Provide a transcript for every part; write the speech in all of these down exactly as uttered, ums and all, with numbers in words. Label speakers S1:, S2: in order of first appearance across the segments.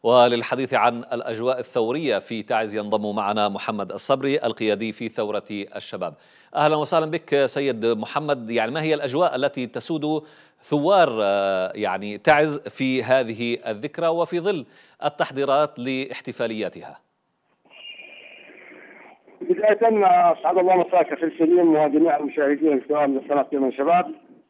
S1: وللحديث عن الأجواء الثورية في تعز ينضم معنا محمد الصبري القيادي في ثورة الشباب. أهلا وسهلا بك سيد محمد. يعني ما هي الأجواء التي تسود ثوار يعني تعز في هذه الذكرى وفي ظل التحضيرات لاحتفالياتها؟
S2: بداية أسعد الله مساك أخي الكريم وجميع المشاهدين الكرام من قناة يوم الشباب.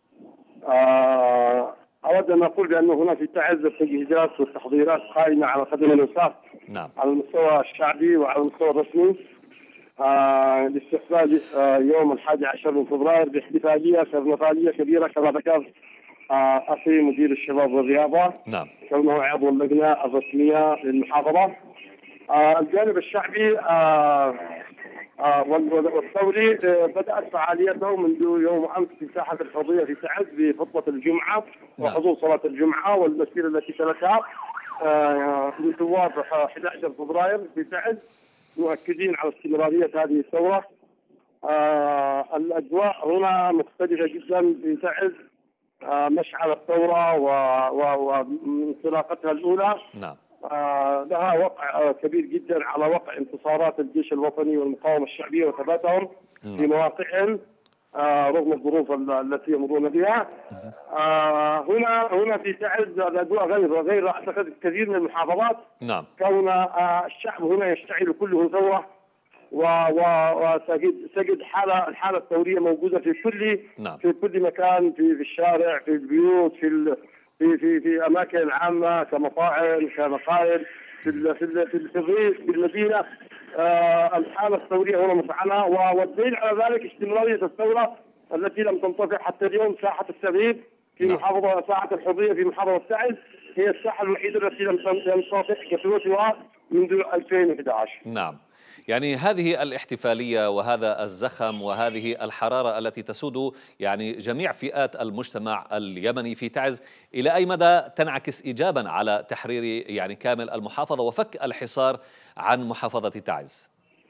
S2: أود أن أقول بأن هنا في تعز التجهيزات والتحضيرات قائمة على قدم وساق.
S1: نعم.
S2: على المستوى الشعبي وعلى المستوى الرسمي آه لاستقبال آه يوم الحادي عشر من فبراير باحتفالية كرنفالية كبيرة كما ذكر آه أخي مدير الشباب والرياضة.
S1: نعم.
S2: كونه عضو اللجنة الرسمية للمحافظة. آه الجانب الشعبي آه آه والثوري آه بدأت فعاليته منذ يوم أمس في ساحة الحرية في تعز بخطبة الجمعة وحضور صلاة الجمعة والمسيرة التي تلتها آه لثوار أحد عشر فبراير في تعز، مؤكدين على استمرارية هذه الثورة. آه الأجواء هنا مختلفة جدا في تعز، آه مشعل الثورة وانطلاقتها الأولى.
S1: نعم.
S2: آه لها وقع آه كبير جدا على وقع انتصارات الجيش الوطني والمقاومة الشعبية وثباتهم في مواقعهم آه رغم الظروف التي يمرون بها. آه هنا هنا في تعز الاجواء غير غير اعتقد كثير من المحافظات.
S1: نعم.
S2: كون آه الشعب هنا يشتعل كله ثوره وتجد تجد حاله الحاله الثوريه موجوده في كل
S1: نعم.
S2: في كل مكان، في في الشارع، في البيوت، في في في في اماكن العامه كمطاعم كمقاهي، في ال في ال في الريف في المدينه. آه الحاله الثوريه هنا مفعمه، والدليل على ذلك استمراريه الثوره التي لم تنطفئ حتى اليوم. ساحه التغيير في محافظه ساحه الحريه في محافظه تعز هي الساحه الوحيده التي لم تنطفئ كثرتها منذ ألفين وأحد عشر.
S1: نعم. يعني هذه الاحتفالية وهذا الزخم وهذه الحرارة التي تسود يعني جميع فئات المجتمع اليمني في تعز، إلى أي مدى تنعكس إيجابا على تحرير يعني كامل المحافظة وفك الحصار عن محافظة تعز؟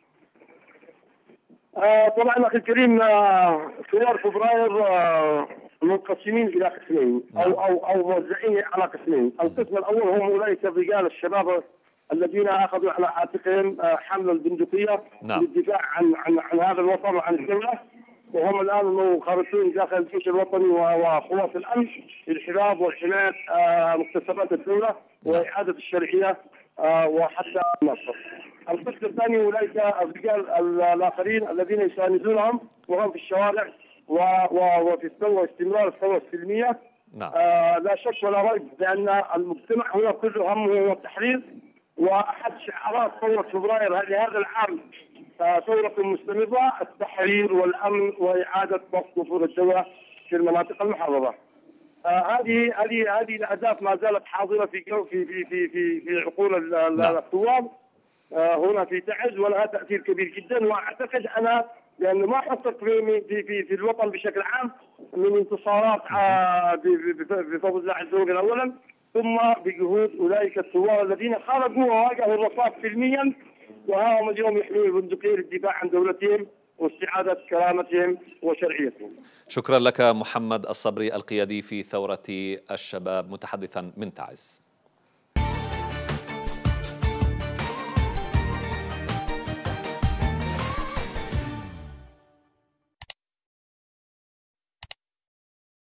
S2: آه طبعا أخي الكريم، آه ثوار فبراير آه منقسمين إلى قسمين أو أو أو موزعين على قسمين. القسم الأول هم أولئك الرجال الشباب الذين اخذوا على عاتقهم حمل البندقيه. نعم. للدفاع عن عن عن هذا الوطن وعن الدوله، وهم الان منخرطين داخل الجيش الوطني وقوات الامن للحفاظ وحمايه مكتسبات الدوله واعاده الشرعيه وحتى النصر. القسم الثاني اولئك الرجال الاخرين الذين يساندونهم وهم في الشوارع وفي الثوره واستمرار الثوره السلميه.
S1: نعم.
S2: آه لا شك ولا ريب بان المجتمع هنا كله همه هو التحرير، واحد شعارات ثوره فبراير لهذا العام ثوره مستمره، التحرير والامن واعاده ضبط نفوذ الدوله في المناطق المحرره. هذه هذه هذه الاهداف ما زالت حاضره في في في في في, في عقول الثوار هنا في تعز، ولها تاثير كبير جدا. واعتقد انا لانه ما حصلت في في في الوطن بشكل عام من انتصارات بفضل الله عز وجل اولا، ثم بجهود اولئك الثوار الذين خرجوا وواجهوا الرصاص سلميا، وها هم اليوم يحملون البندقيه للدفاع عن دولتهم واستعاده كرامتهم وشرعيتهم.
S1: شكرا لك محمد الصبري القيادي في ثوره الشباب متحدثا من تعز.